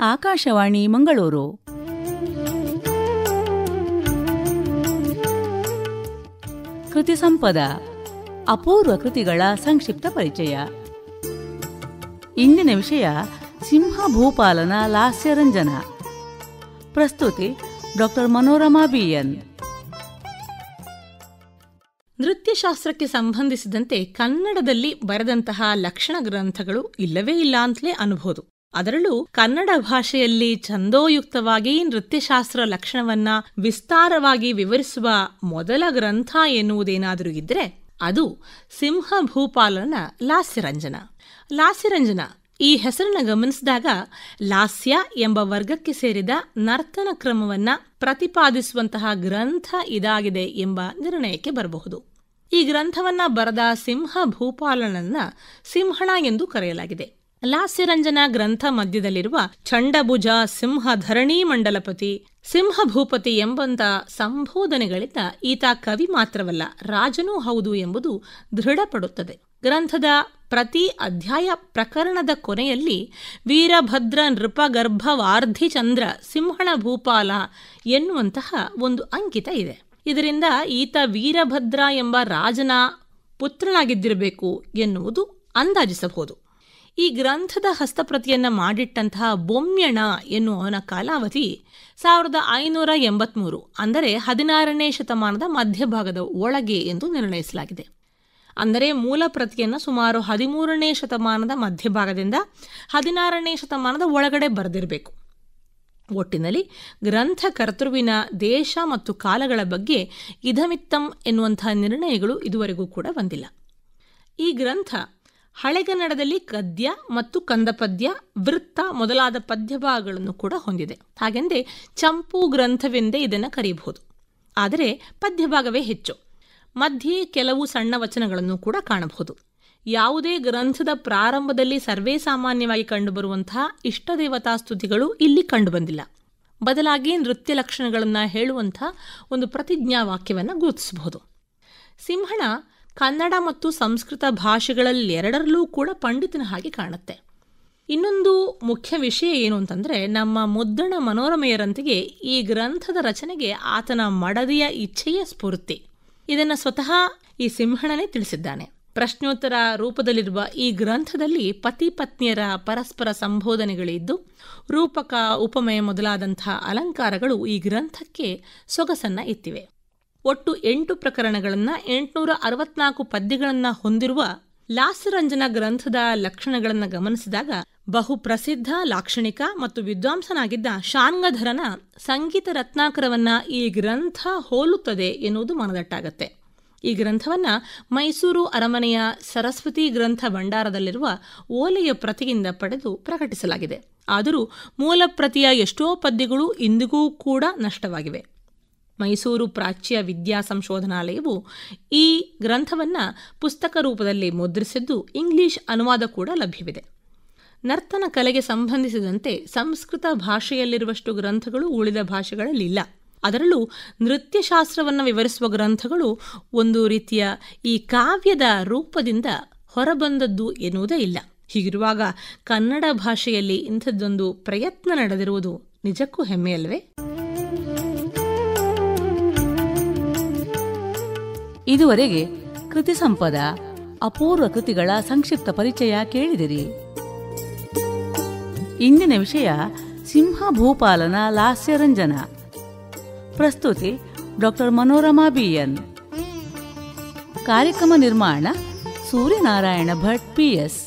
ಆಕಾಶವಾಣಿ ಮಂಗಳೂರು. ಕೃತಿ ಸಂಪದ ಅಪೂರ್ವ ಕೃತಿಗಳ ಸಂಕ್ಷಿಪ್ತ ಪರಿಚಯ. ಇಂದಿನ ವಿಷಯ ಸಿಂಹ ಭೂಪಾಲನ ಲಾಸ್ಯರಂಜನ. ಪ್ರಸ್ತುತಿ ಡಾಕ್ಟರ್ ಮನೋರಮಾ ಬಿಎನ್. ನೃತ್ಯಶಾಸ್ತ್ರಕ್ಕೆ ಸಂಬಂಧಿಸಿದಂತೆ ಕನ್ನಡದಲ್ಲಿ ಬರೆದಂತಹ ಲಕ್ಷಣ ಗ್ರಂಥಗಳು ಇಲ್ಲವೇ ಇಲ್ಲ ಅಂತಲೇ ಅನ್ಬೋದು. ಅದರಲ್ಲೂ ಕನ್ನಡ ಭಾಷೆಯಲ್ಲಿ ಛಂದೋಯುಕ್ತವಾಗಿ ನೃತ್ಯಶಾಸ್ತ್ರ ಲಕ್ಷಣವನ್ನ ವಿಸ್ತಾರವಾಗಿ ವಿವರಿಸುವ ಮೊದಲ ಗ್ರಂಥ ಎನ್ನುವುದೇನಾದರೂ ಇದ್ರೆ ಅದು ಸಿಂಹ ಭೂಪಾಲನ ಲಾಸ್ಯರಂಜನ. ಲಾಸ್ಯರಂಜನ ಈ ಹೆಸರನ್ನು ಗಮನಿಸಿದಾಗ ಲಾಸ್ಯ ಎಂಬ ವರ್ಗಕ್ಕೆ ಸೇರಿದ ನರ್ತನ ಕ್ರಮವನ್ನ ಪ್ರತಿಪಾದಿಸುವಂತಹ ಗ್ರಂಥ ಇದಾಗಿದೆ ಎಂಬ ನಿರ್ಣಯಕ್ಕೆ ಬರಬಹುದು. ಈ ಗ್ರಂಥವನ್ನ ಬರೆದ ಸಿಂಹ ಭೂಪಾಲನನ್ನ ಸಿಂಹಣ ಎಂದು ಕರೆಯಲಾಗಿದೆ. ಲಾಸ್ಯರಂಜನ ಗ್ರಂಥ ಮಧ್ಯದಲ್ಲಿರುವ ಚಂಡಭುಜ, ಸಿಂಹ ಧರಣಿ ಮಂಡಲಪತಿ, ಸಿಂಹ ಭೂಪತಿ ಎಂಬಂತ ಸಂಬೋಧನೆಗಳಿಂದ ಈತ ಕವಿ ಮಾತ್ರವಲ್ಲ, ರಾಜನೂ ಹೌದು ಎಂಬುದು ದೃಢಪಡುತ್ತದೆ. ಗ್ರಂಥದ ಪ್ರತಿ ಅಧ್ಯಾಯ ಪ್ರಕರಣದ ಕೊನೆಯಲ್ಲಿ ವೀರಭದ್ರ ನೃಪಗರ್ಭ ವಾರ್ಧಿಚಂದ್ರ ಸಿಂಹಣ ಭೂಪಾಲ ಎನ್ನುವಂತಹ ಒಂದು ಅಂಕಿತ ಇದೆ. ಇದರಿಂದ ಈತ ವೀರಭದ್ರ ಎಂಬ ರಾಜನ ಪುತ್ರನಾಗಿದ್ದಿರಬೇಕು ಎನ್ನುವುದು ಅಂದಾಜಿಸಬಹುದು. ಈ ಗ್ರಂಥದ ಹಸ್ತಪ್ರತಿಯನ್ನ ಮಾಡಿಟ್ಟಂತಹ ಬೊಮ್ಯಣ ಎನ್ನುವವನ ಕಾಲಾವಧಿ 1583, ಅಂದರೆ 16ನೇ ಶತಮಾನದ ಮಧ್ಯಭಾಗದ ಒಳಗೆ ಎಂದು ನಿರ್ಣಯಿಸಲಾಗಿದೆ. ಅಂದರೆ ಮೂಲ ಪ್ರತಿಯನ್ನು ಸುಮಾರು 13ನೇ ಶತಮಾನದ ಮಧ್ಯಭಾಗದಿಂದ 16ನೇ ಶತಮಾನದ ಒಳಗಡೆ ಬರೆದಿರಬೇಕು. ಒಟ್ಟಿನಲ್ಲಿ ಗ್ರಂಥಕರ್ತೃವಿನ ದೇಶ ಮತ್ತು ಕಾಲಗಳ ಬಗ್ಗೆ ಇದಮಿತ್ತಂ ಎನ್ನುವಂತಹ ನಿರ್ಣಯಗಳು ಇದುವರೆಗೂ ಕೂಡ ಬಂದಿಲ್ಲ. ಈ ಗ್ರಂಥ ಹಳೆಗನ್ನಡದಲ್ಲಿ ಗದ್ಯ ಮತ್ತು ಕಂದಪದ್ಯ, ವೃತ್ತ ಮೊದಲಾದ ಪದ್ಯಭಾಗಗಳನ್ನು ಕೂಡ ಹೊಂದಿದೆ. ಹಾಗೆಂದೇ ಚಂಪು ಗ್ರಂಥವೆಂದೇ ಇದನ್ನು ಕರೆಯಬಹುದು. ಆದರೆ ಪದ್ಯಭಾಗವೇ ಹೆಚ್ಚು. ಮಧ್ಯೆ ಕೆಲವು ಸಣ್ಣ ವಚನಗಳನ್ನು ಕೂಡ ಕಾಣಬಹುದು. ಯಾವುದೇ ಗ್ರಂಥದ ಪ್ರಾರಂಭದಲ್ಲಿ ಸರ್ವೇ ಸಾಮಾನ್ಯವಾಗಿ ಕಂಡುಬರುವಂತಹ ಇಷ್ಟದೇವತಾ ಸ್ತುತಿಗಳು ಇಲ್ಲಿ ಕಂಡುಬಂದಿಲ್ಲ. ಬದಲಾಗಿ ನೃತ್ಯ ಲಕ್ಷಣಗಳನ್ನು ಹೇಳುವಂತಹ ಒಂದು ಪ್ರತಿಜ್ಞಾ ವಾಕ್ಯವನ್ನು ಗುರುತಿಸಬಹುದು. ಸಿಂಹಣ ಕನ್ನಡ ಮತ್ತು ಸಂಸ್ಕೃತ ಭಾಷೆಗಳೆರಡರಲ್ಲೂ ಕೂಡ ಪಂಡಿತನ ಹಾಗೆ ಕಾಣುತ್ತೆ. ಇನ್ನೊಂದು ಮುಖ್ಯ ವಿಷಯ ಏನು ಅಂತಂದರೆ, ನಮ್ಮ ಮುದ್ದಣ ಮನೋರಮೆಯರಂತೆಯೇ ಈ ಗ್ರಂಥದ ರಚನೆಗೆ ಆತನ ಮಡದಿಯ ಇಚ್ಛೆಯ ಸ್ಫೂರ್ತಿ. ಇದನ್ನು ಸ್ವತಃ ಈ ಸಿಂಹಣನೇ ತಿಳಿಸಿದ್ದಾನೆ. ಪ್ರಶ್ನೋತ್ತರ ರೂಪದಲ್ಲಿರುವ ಈ ಗ್ರಂಥದಲ್ಲಿ ಪತಿ ಪತ್ನಿಯರ ಪರಸ್ಪರ ಸಂಬೋಧನೆಗಳಿದ್ದು, ರೂಪಕ, ಉಪಮೆ ಮೊದಲಾದಂತಹ ಅಲಂಕಾರಗಳು ಈ ಗ್ರಂಥಕ್ಕೆ ಸೊಗಸನ್ನ ಎತ್ತಿವೆ. ಒಟ್ಟು 8 ಪ್ರಕರಣಗಳನ್ನು 864 ಪದ್ಯಗಳನ್ನು ಹೊಂದಿರುವ ಲಾಸ್ಯರಂಜನ ಗ್ರಂಥದ ಲಕ್ಷಣಗಳನ್ನು ಗಮನಿಸಿದಾಗ ಬಹು ಪ್ರಸಿದ್ಧ ಲಾಕ್ಷಣಿಕ ಮತ್ತು ವಿದ್ವಾಂಸನಾಗಿದ್ದ ಶಾರ್ಂಗಧರನ ಸಂಗೀತ ರತ್ನಾಕರವನ್ನ ಈ ಗ್ರಂಥ ಹೋಲುತ್ತದೆ ಎನ್ನುವುದು ಮನದಟ್ಟಾಗತ್ತೆ. ಈ ಗ್ರಂಥವನ್ನ ಮೈಸೂರು ಅರಮನೆಯ ಸರಸ್ವತಿ ಗ್ರಂಥ ಭಂಡಾರದಲ್ಲಿರುವ ಓಲೆಯ ಪ್ರತಿಯಿಂದ ಪಡೆದು ಪ್ರಕಟಿಸಲಾಗಿದೆ. ಆದರೂ ಮೂಲ ಪ್ರತಿಯ ಎಷ್ಟೋ ಪದ್ಯಗಳು ಇಂದಿಗೂ ಕೂಡ ನಷ್ಟವಾಗಿವೆ. ಮೈಸೂರು ಪ್ರಾಚ್ಯ ವಿದ್ಯಾ ಸಂಶೋಧನಾಲಯವು ಈ ಗ್ರಂಥವನ್ನು ಪುಸ್ತಕ ರೂಪದಲ್ಲಿ ಮುದ್ರಿಸಿದ್ದು, ಇಂಗ್ಲಿಷ್ ಅನುವಾದ ಕೂಡ ಲಭ್ಯವಿದೆ. ನರ್ತನ ಕಲೆಗೆ ಸಂಬಂಧಿಸಿದಂತೆ ಸಂಸ್ಕೃತ ಭಾಷೆಯಲ್ಲಿರುವಷ್ಟು ಗ್ರಂಥಗಳು ಉಳಿದ ಭಾಷೆಗಳಲ್ಲಿಲ್ಲ. ಅದರಲ್ಲೂ ನೃತ್ಯಶಾಸ್ತ್ರವನ್ನು ವಿವರಿಸುವ ಗ್ರಂಥಗಳು ಒಂದು ರೀತಿಯ ಈ ಕಾವ್ಯದ ರೂಪದಿಂದ ಹೊರಬಂದದ್ದು ಎನ್ನುವುದೇ ಇಲ್ಲ. ಹೀಗಿರುವಾಗ ಕನ್ನಡ ಭಾಷೆಯಲ್ಲಿ ಇಂಥದ್ದೊಂದು ಪ್ರಯತ್ನ ನಡೆದಿರುವುದು ನಿಜಕ್ಕೂ ಹೆಮ್ಮೆಯಲ್ವೇ? ಇದುವರೆಗೆ ಕೃತಿ ಸಂಪದ ಅಪೂರ್ವ ಕೃತಿಗಳ ಸಂಕ್ಷಿಪ್ತ ಪರಿಚಯ ಕೇಳಿದಿರಿ. ಇಂದಿನ ವಿಷಯ ಸಿಂಹ ಭೂಪಾಲನ ಲಾಸ್ಯರಂಜನ. ಪ್ರಸ್ತುತಿ ಡಾಕ್ಟರ್ ಮನೋರಮಾ ಬಿಎನ್. ಕಾರ್ಯಕ್ರಮ ನಿರ್ಮಾಣ ಸೂರ್ಯನಾರಾಯಣ ಭಟ್ ಪಿಎಸ್.